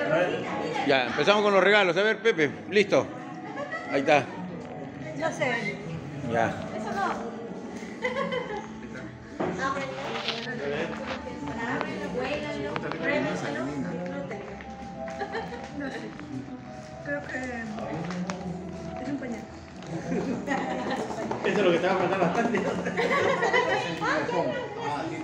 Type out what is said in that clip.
Ya, empezamos con los regalos. A ver, Pepe, listo. Ahí está. No sé. Ya. Eso no. No sé. Creo que es un pañal. Eso es lo que te va a faltar bastante.